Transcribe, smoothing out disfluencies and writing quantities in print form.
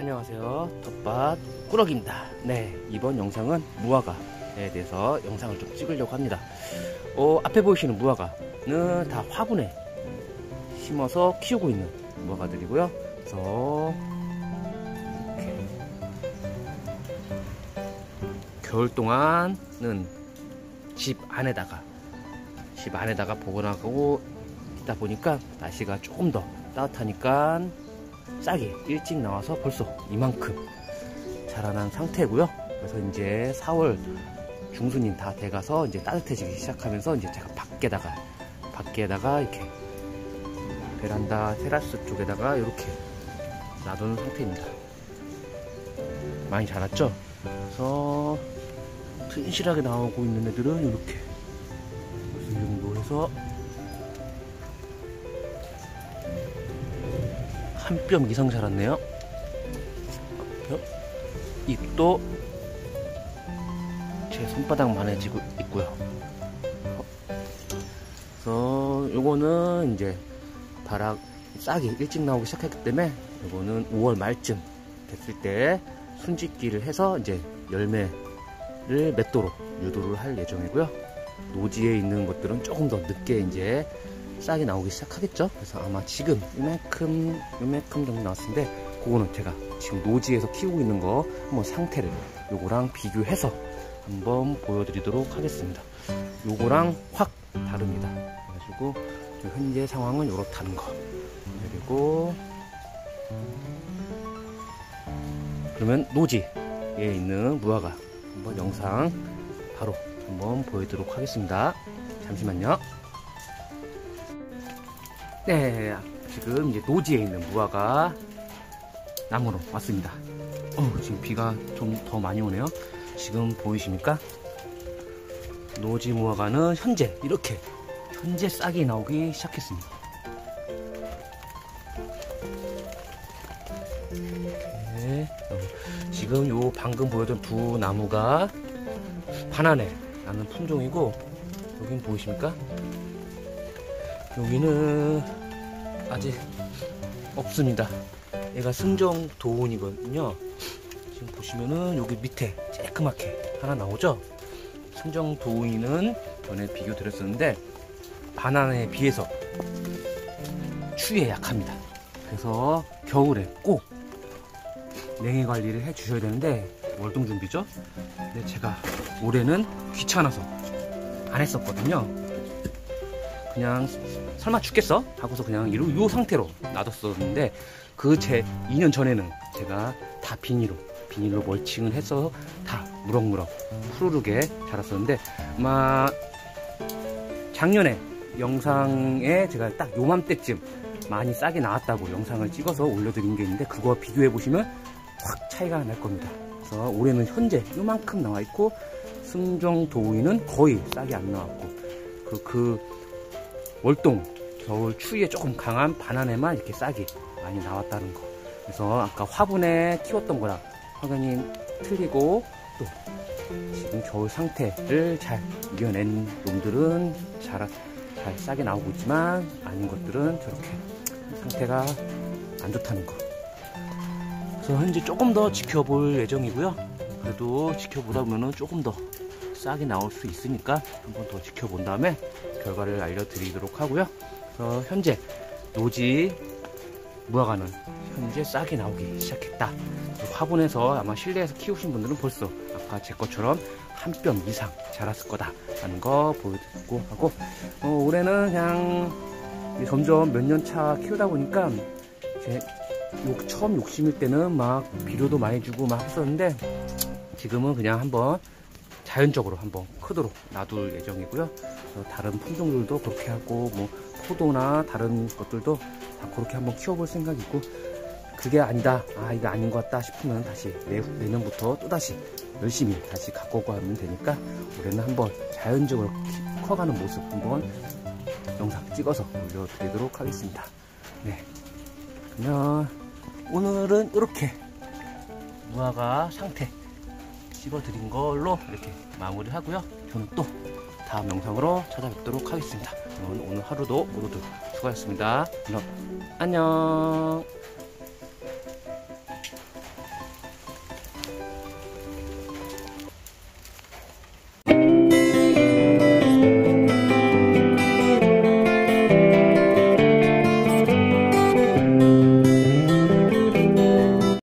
안녕하세요, 텃밭 꾸러기입니다. 네, 이번 영상은 무화과에 대해서 영상을 좀 찍으려고 합니다. 앞에 보이시는 무화과는 다 화분에 심어서 키우고 있는 무화과들이고요. 그래서 이렇게 겨울 동안은 집 안에다가 보관하고 있다 보니까 날씨가 조금 더 따뜻하니까 싹이 일찍 나와서 벌써 이만큼 자라난 상태고요. 그래서 이제 4월 중순이 다 돼가서 이제 따뜻해지기 시작하면서 이제 제가 밖에다가 이렇게 베란다 테라스 쪽에다가 이렇게 놔두는 상태입니다. 많이 자랐죠? 그래서 튼실하게 나오고 있는 애들은 이렇게 이 정도 해서 한 뼘 이상 자랐네요. 잎도 제 손바닥만해 지고 있고요. 그래서 요거는 이제 싹이 일찍 나오기 시작했기 때문에 요거는 5월 말쯤 됐을 때 순짓기를 해서 이제 열매를 맺도록 유도를 할 예정이고요. 노지에 있는 것들은 조금 더 늦게 이제 싹이 나오기 시작하겠죠. 그래서 아마 지금 요만큼 정도 나왔는데, 그거는 제가 지금 노지에서 키우고 있는 거 한번 상태를 요거랑 비교해서 한번 보여드리도록 하겠습니다. 요거랑 확 다릅니다. 그래가지고 현재 상황은 요렇다는 거. 그리고 그러면 노지에 있는 무화과 한번 영상 바로 한번 보여드리도록 하겠습니다. 잠시만요. 네, 지금 이제 노지에 있는 무화과 나무로 왔습니다. 지금 비가 좀 더 많이 오네요. 지금 보이십니까? 노지 무화과는 현재 싹이 나오기 시작했습니다. 이렇게 지금 요 방금 보여준 두 나무가 바나네라는 품종이고, 여긴 보이십니까? 여기는 아직 없습니다. 얘가 승정 도운이거든요. 지금 보시면은 여기 밑에 쬐끄맣게 하나 나오죠? 승정 도운이는 전에 비교 드렸었는데 바나나에 비해서 추위에 약합니다. 그래서 겨울에 꼭 냉해 관리를 해 주셔야 되는데 월동 준비죠? 근데 제가 올해는 귀찮아서 안 했었거든요. 그냥 설마 죽겠어? 하고서 그냥 이 상태로 놔뒀었는데, 그 제 2년 전에는 제가 다 비닐로 멀칭을 해서 다 무럭무럭 푸르르게 자랐었는데, 아마 작년에 영상에 제가 딱 요맘때쯤 많이 싹이 나왔다고 영상을 찍어서 올려드린 게 있는데, 그거와 비교해 보시면 확 차이가 날 겁니다. 그래서 올해는 현재 요만큼 나와 있고, 승정 도우이는 거의 싹이 안 나왔고, 월동 겨울 추위에 조금 강한 바나나에만 이렇게 싹이 많이 나왔다는 거. 그래서 아까 화분에 키웠던 거랑 확연히 틀리고, 또 지금 겨울 상태를 잘 이겨낸 놈들은 잘 싹이 나오고 있지만, 아닌 것들은 저렇게 상태가 안 좋다는 거. 그래서 현재 조금 더 지켜볼 예정이고요. 그래도 지켜보다 보면은 조금 더 싹이 나올 수 있으니까 한번 더 지켜본 다음에 결과를 알려드리도록 하고요. 그래서 현재 노지 무화과는 현재 싹이 나오기 시작했다. 화분에서 아마 실내에서 키우신 분들은 벌써 아까 제 것처럼 한 뼘 이상 자랐을 거다 라는 거 보여드리고 하고, 올해는 그냥 점점 몇 년 차 키우다 보니까 처음 욕심일 때는 막 비료도 많이 주고 막 했었는데, 지금은 그냥 한번 자연적으로 한번 크도록 놔둘 예정이고요. 다른 품종들도 그렇게 하고, 뭐 포도나 다른 것들도 다 그렇게 한번 키워볼 생각이고, 그게 아니다, 이거 아닌 것 같다 싶으면 다시 내년부터 또다시 열심히 다시 갖고 오고 하면 되니까, 올해는 한번 자연적으로 커가는 모습 한번 영상 찍어서 올려드리도록 하겠습니다. 네, 그러면 오늘은 이렇게 무화과 상태 찍어드린 걸로 이렇게 마무리를 하고요. 저는 또 다음 영상으로 찾아뵙도록 하겠습니다. 오늘 하루도 모두 수고하셨습니다. 그럼 안녕.